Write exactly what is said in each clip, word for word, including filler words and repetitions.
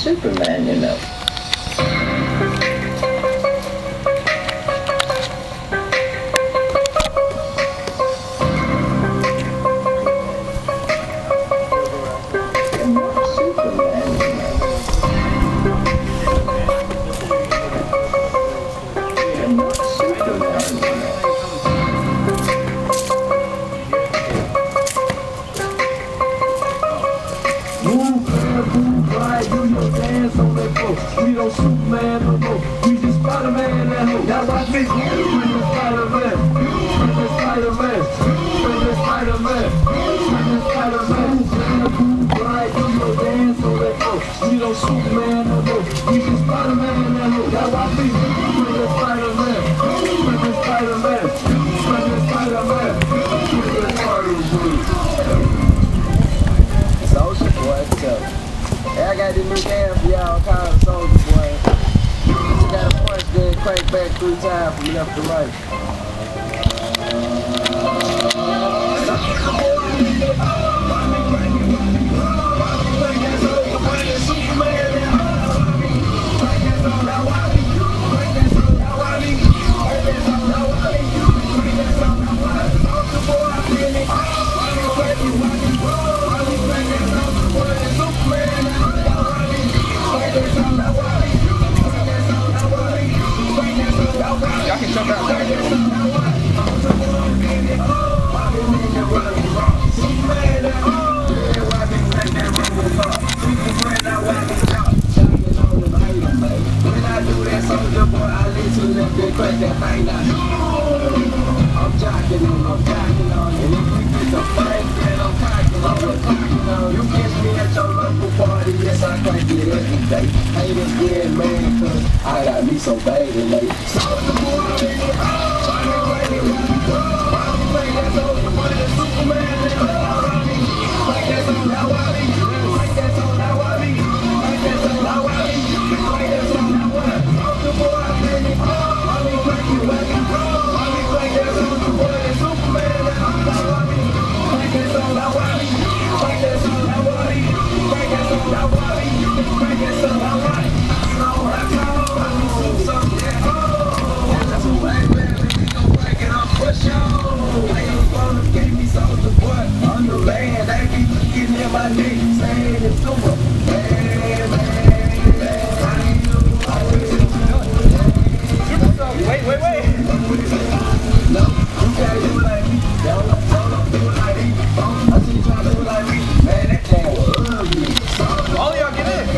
Superman, you know. We don't Superman no more. We just Spider-Man that hoe. Now watch me. Bring the Spider-Man. Bring the Spider-Man. Bring the Spider-Man. Bring the Spider-Man. Right, do your dance on that hoe. We don't Superman no more. We just Spider-Man that hoe. Now watch me. Bring the Spider-Man. Bring the Spider-Man. Bring the Spider-Man. Bring the Spider-Man. Soldier boy, what's up? Hey, I got this new game for y'all called Soldier Boy. You gotta punch, then crank back three times from left to right. Y'all can jump out there. I'm jocking on, I'm jocking on, and if we get the fight, then I'm cocking on, I'm cocking on. You catch me at your local party, yes, I crank it every day. Haters getting mad, cause I got me so bad and late. Soldier boy, baby, oh, I can crank it, I can crank that soldier boy, that Superman, that all I need. Crank that song, how I need. Crank that song, how I need. Crank that song, how I need. Crank that song, how I need. Soldier boy, baby, oh, I can crank it, I can I can crank that soldier boy, that Superman, that all I need. Crank that song, how I need. Crank that song, how I need. Crank that song, how I need. Crank that song, how I need. So I know, I know something, oh, that's a way, baby, we gon' break it up for sure. Like a phone gave me soldier boy, on the land, they be looking at my dick, saying it's super, man, man, man, I need you, I need you. Wait, wait, wait. No, you can't do it like me. Y'all don't, y'all don't do it like me. I see you trying to do it like me. Man, that thing was ugly. All y'all get in.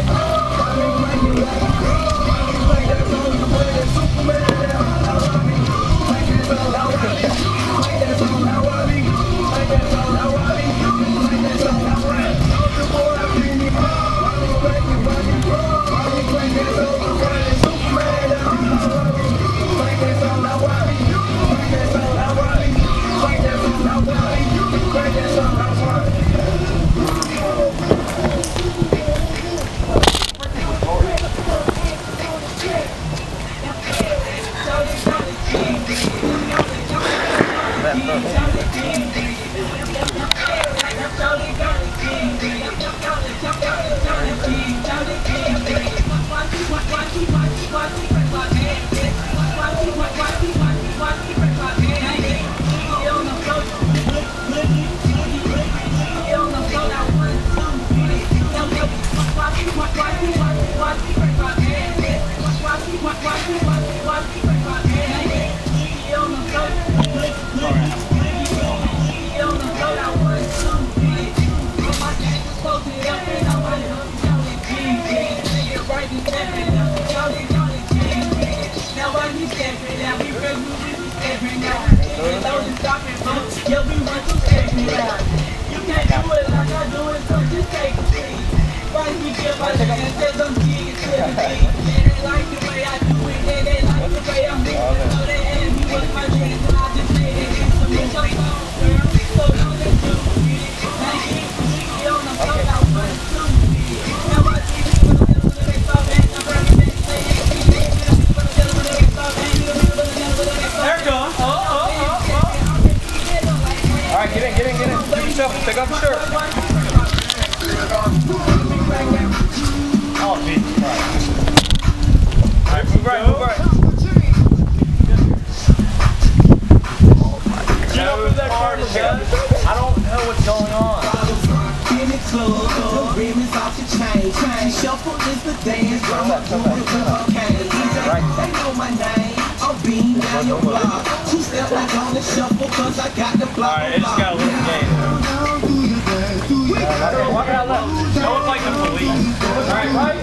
Pick up the shirt. Oh, name. Shuffle is the dance. Drama through the cocaine. They know my name. I'm beating down your block. Two step like on the shuffle, cause I got the block. Alright, it just got a little gay. Walk out left. Don't look like the police. Alright, right?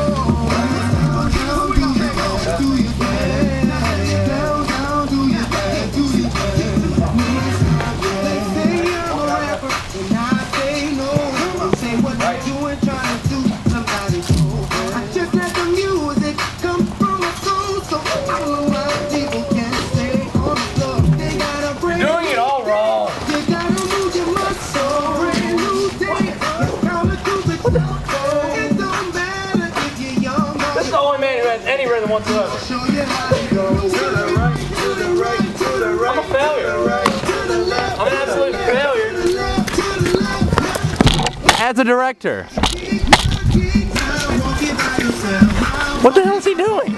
Any rhythm whatsoever. I'm a failure. I'm an absolute failure. As a director. What the hell is he doing?